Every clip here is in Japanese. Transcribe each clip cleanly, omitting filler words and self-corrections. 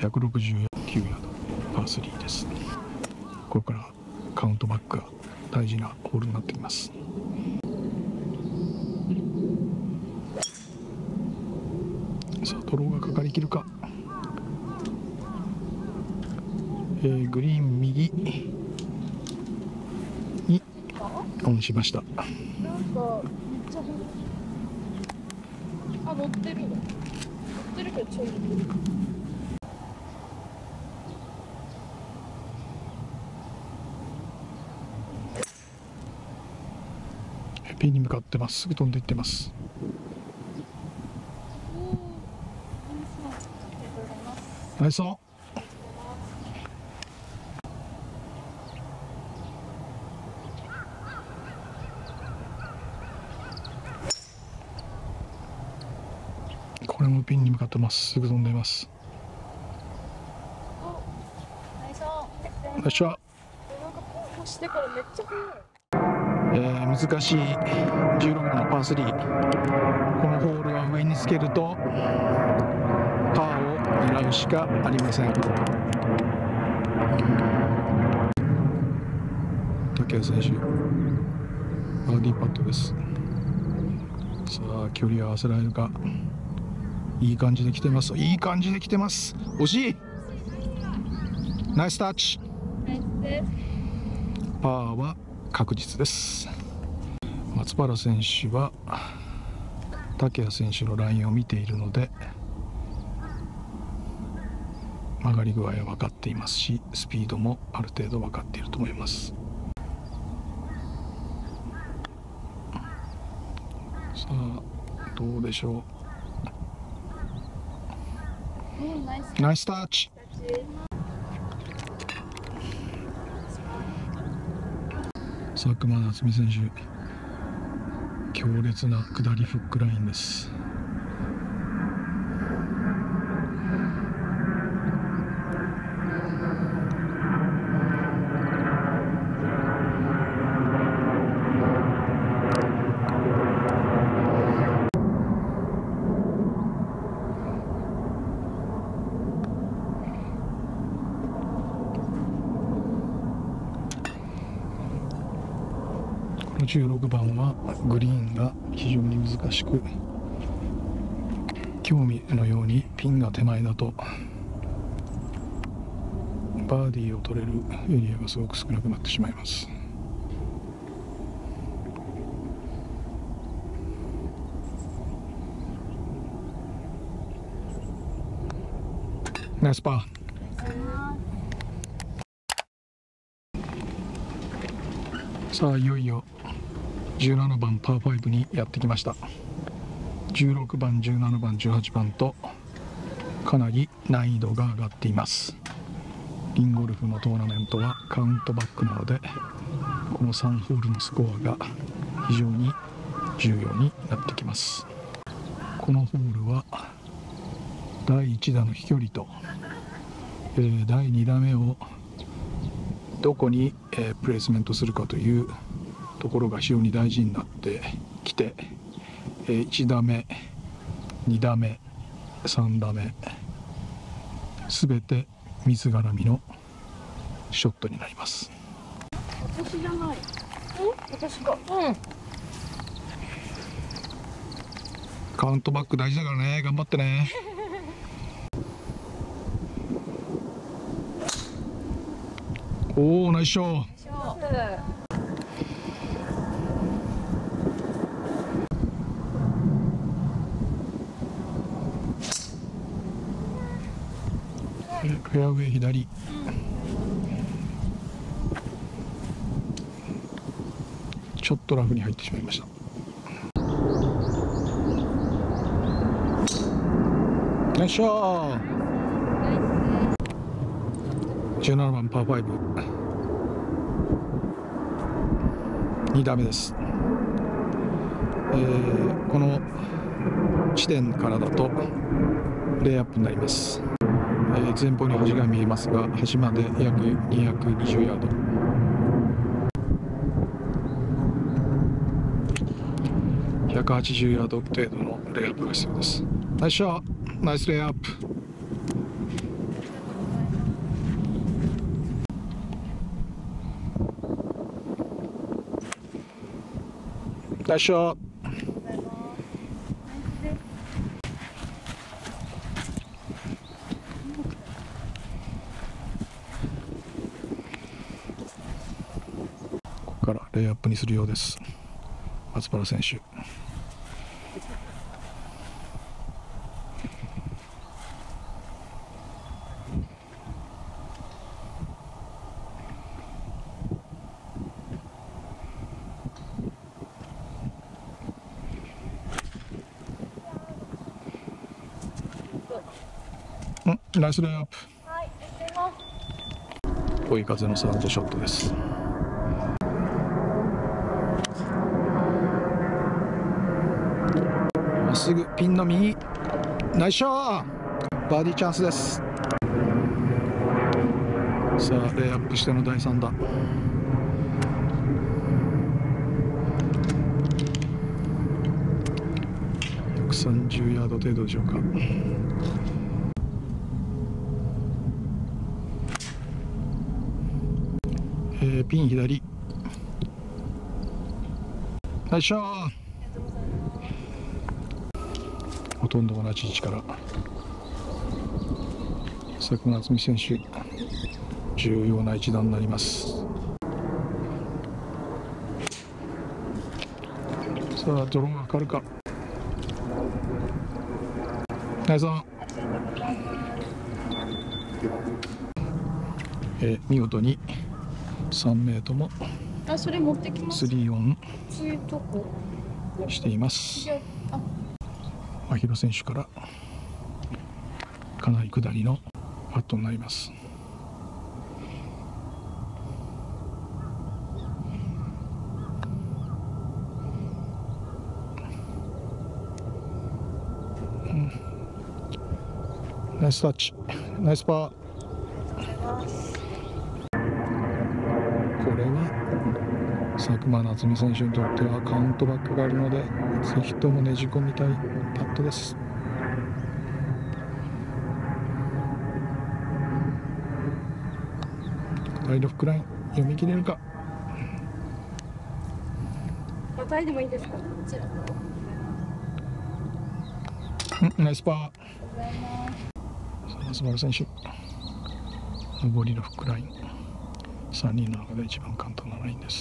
169ヤードパー3です。ここからカウントバックが大事なホールになってきます。さあドローがかかりきるか。グリーン右にオンしました。 なんかめっちゃ乗ってるけどちょいピンに向かってまっすぐ飛んでいってます。ナイスオン。これもピンに向かってまっすぐ飛んでいます。ナイスショット。 してからめっちゃ速い。 難しい16番のパー3、このホールは上につけるとパーを狙うしかありません。竹谷選手バーディーパットです。さあ距離を合わせられるか。いい感じで来てます。いい感じで来てます。惜しい。ナイスタッチ。パーは確実です。松原選手は竹谷選手のラインを見ているので曲がり具合は分かっていますし、スピードもある程度分かっていると思います。さあどうでしょう。ナイスタッチ。佐久間夏美選手、強烈な下りフックラインです。16番はグリーンが非常に難しく、興味のようにピンが手前だとバーディーを取れるエリアがすごく少なくなってしまいます。ナイスパー。さあいよいよ17番パー5にやってきました。16番、17番、18番とかなり難易度が上がっています。リンゴルフのトーナメントはカウントバックなので、この3ホールのスコアが非常に重要になってきます。このホールは第1打の飛距離と、第2打目をどこに、プレイスメントするかというところが非常に大事になってきて、1打目、2打目、3打目すべて水絡みのショットになります。 私じゃない。私か。 カウントバック大事だからね、頑張ってね。おお、ナイスショット。フェアウェイ左。ちょっとラフに入ってしまいました。ナイスショット。17番パー5、2打目です。この地点からだとレイアップになります。前方に橋が見えますが、橋まで約220ヤード。180ヤード程度のレイアップが必要です。ナイスショット、ナイスレイアップ。 ナイスショット。ここからレイアップにするようです、松原選手。ナイスレイアップ。 はい、行ってます。 追い風のサードショットです。まっすぐピンの右、ナイスショー。バーディーチャンスです。さあレイアップしての第3打。130ヤード程度でしょうか。ピン左、ナイスショー。ほとんど同じ位置から佐久間敦美選手、重要な一打になります。さあドローがかかるか。ナイスオン。見事に3名ともあ、それ持ってきます。 3オンそういうとこしています。 あ、 真宙選手からかなり下りのパットになります。ナイスタッチ、ナイスパー。これは佐久間夏美選手にとってはカウントバックがあるので、ぜひともねじ込みたいパットです。下りのフックライン読み切れるか。 答えでもいいですか。こちら。 ナイスパー。松原選手、上りのフックライン、3人の中で一番簡単なラインです。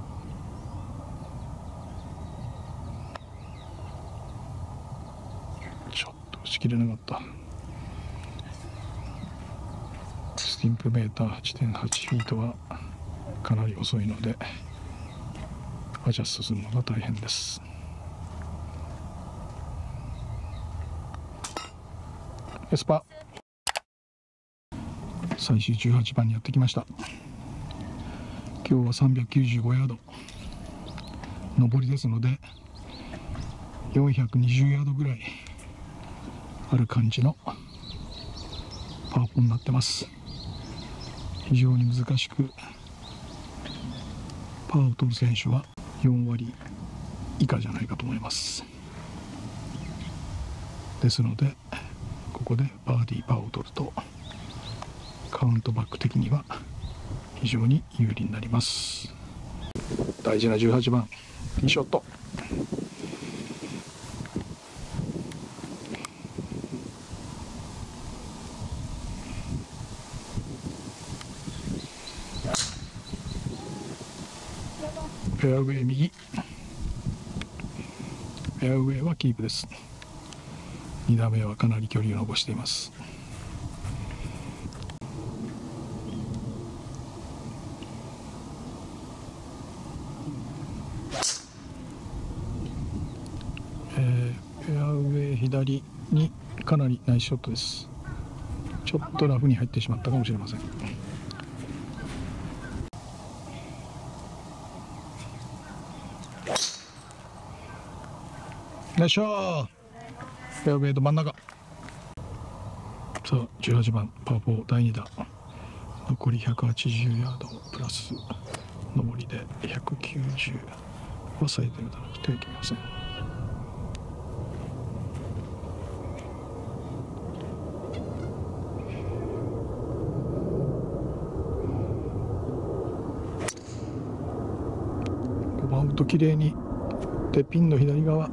ちょっと打ち切れなかった。スティンプメーター 8.8 フィートはかなり遅いのでアジャストするのが大変です。エスパ最終18番にやってきました。今日は395ヤード、上りですので420ヤードぐらいある感じのパー4になってます。非常に難しくパーを取る選手は4割以下じゃないかと思います。ですのでここでバーディーパーを取るとカウントバック的には非常に有利になります。大事な18番ティーショット。フェアウェイ右、フェアウェイはキープです。2打目はかなり距離を残しています。フェアウェイ左にかなりナイスショットです。ちょっとラフに入ってしまったかもしれません。ナイスショット。フェアウェイと真ん中。さあ18番パー4第2打、残り180ヤードプラス上りで190は最低打たなくてはいけません。5番ウッド綺麗にでピンの左側、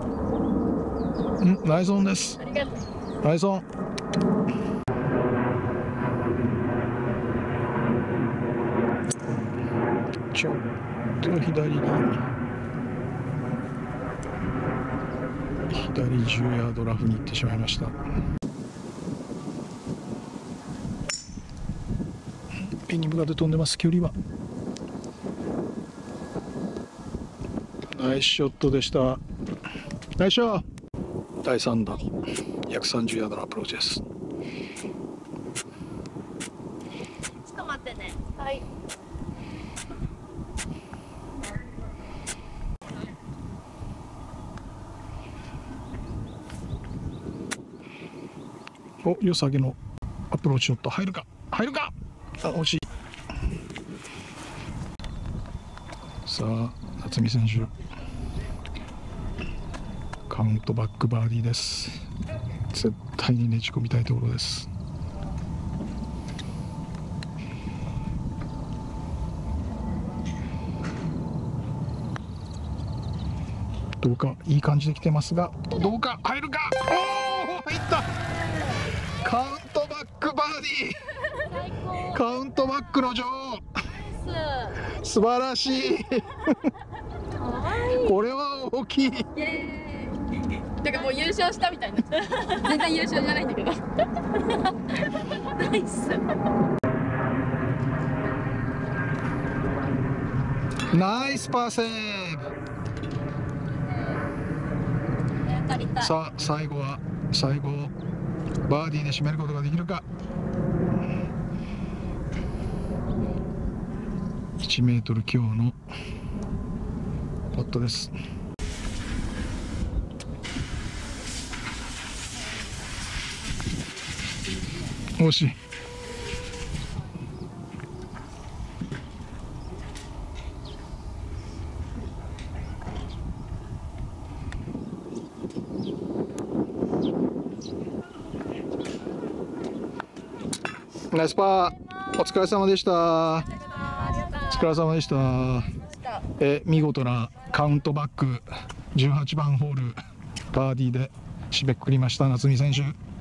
ナイスオンです。 ありがとう。 ナイスオン。ちょっと左に、左10ヤードラフに行ってしまいました。ピンに向かって飛んでます。距離はナイスショットでした。ナイスショット。第3打、約30ヤードのアプローチです。 ちょっと待ってね。はい。 お、良さげのアプローチショット入るか、入るか。あ、惜しい。さあ、夏見選手、カウントバックバーディーです。絶対にねじ込みたいところです。どうか、いい感じで来てますが、どうか、入るか。おお、入った。カウントバックバーディ最高。 ー。カウントバックの女王。素晴らしい。 かわいい。 これは大きい。 イエーイ。だからもう優勝したみたいな。全然優勝じゃないんだけど。ナイス。 ナイスパーセーブ。さあ、最後バーディーで締めることができるか。1メートル強のパットです。惜しい。ナイスパー。お疲れ様でした。お疲れ様でした。見事なカウントバック18番ホールバーディーで締めくくりました夏見選手。